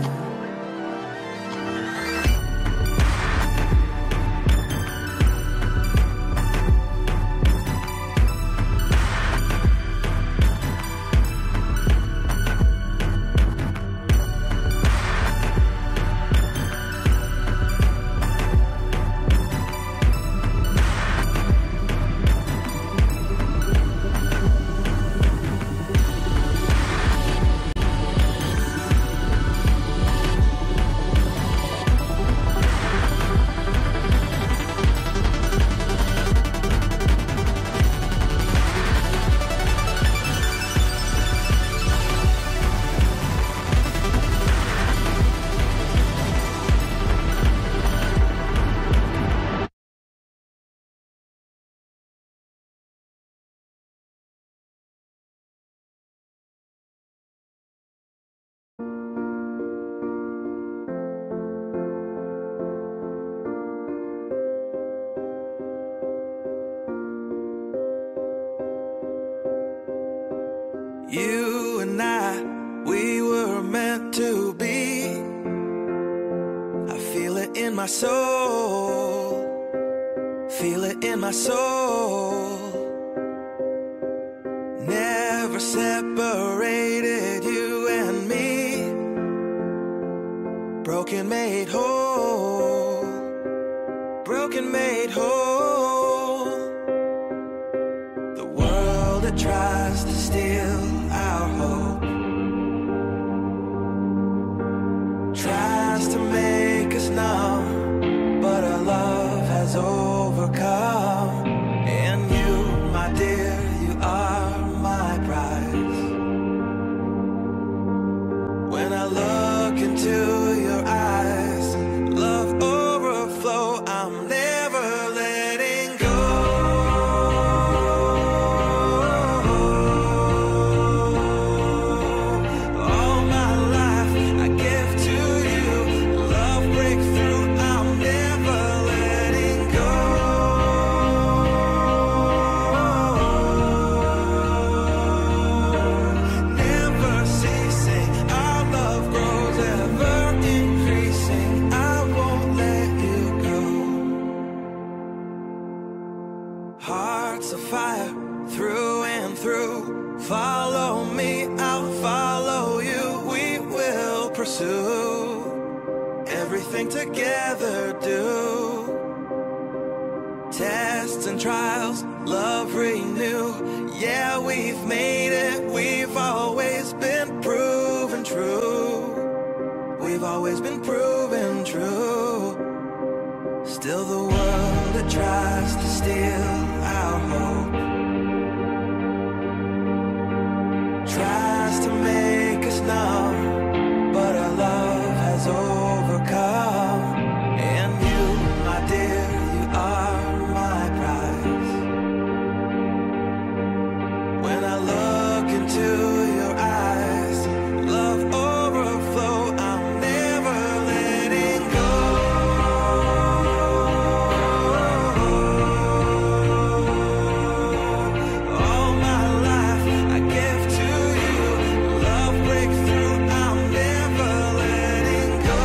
You and I, we were meant to be. I feel it in my soul, feel it in my soul. Never separated, you and me. Broken made whole, broken made whole. The world that tries to steal our hope tries to make us numb, but our love has overcome. And you, my dear, you are my prize. When I look into your eyes, love overflow, I'm never letting everything together do. Tests and trials, love renew. Yeah, we've made it, we've always been proven true. We've always been proven true. Still the world that tries to steal our hope tries to make us numb, but our love has overcome. And you, my dear, you are my prize. When I look into your eyes, love overflow, I'm never letting go. All my life I give to you, love breakthrough, I'm never letting go.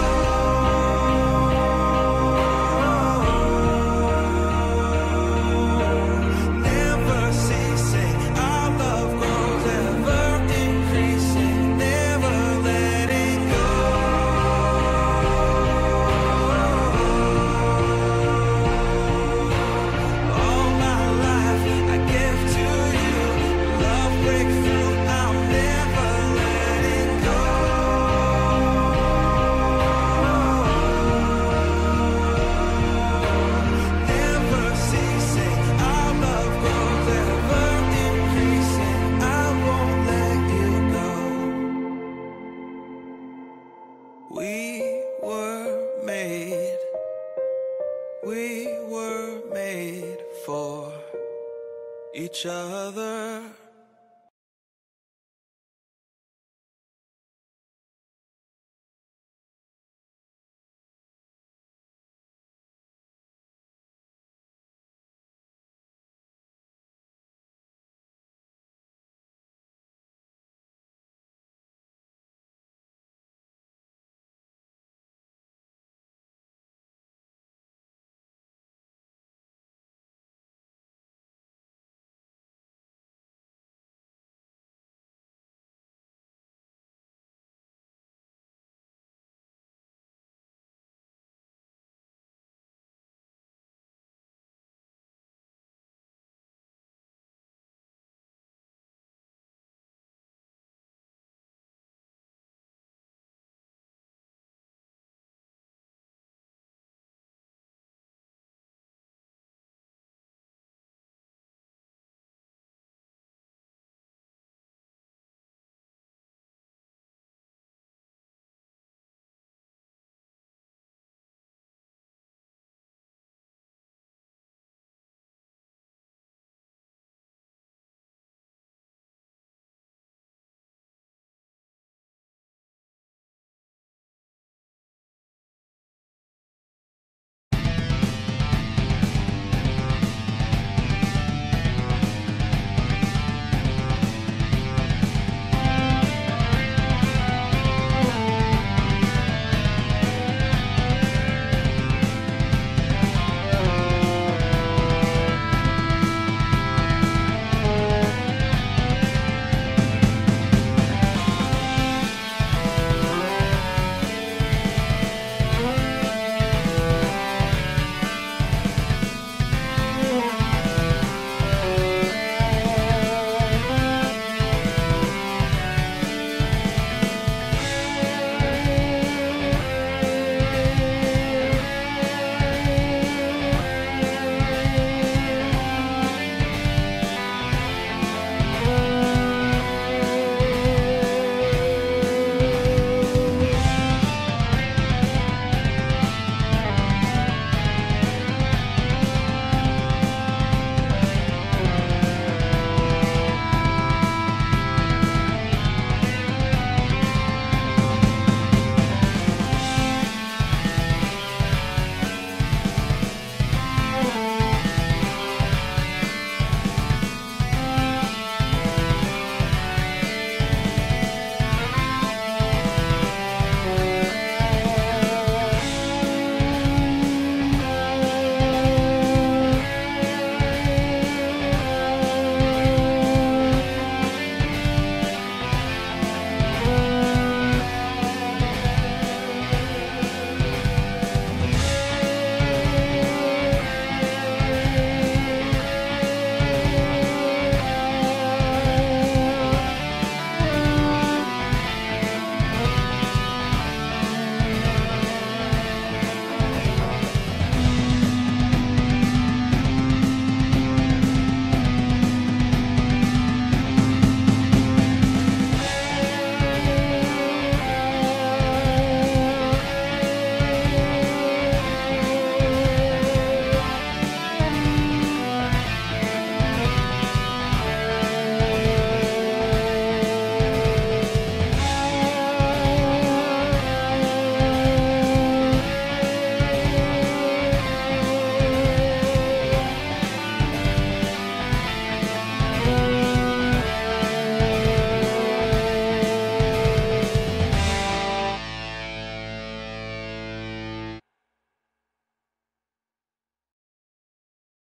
Never ceasing, our love grows, ever increasing, never letting go. All my life I give to you, love breakthrough, I'm never letting go. Never ceasing, our love grows, ever increasing, I won't let you go. We were made for each other.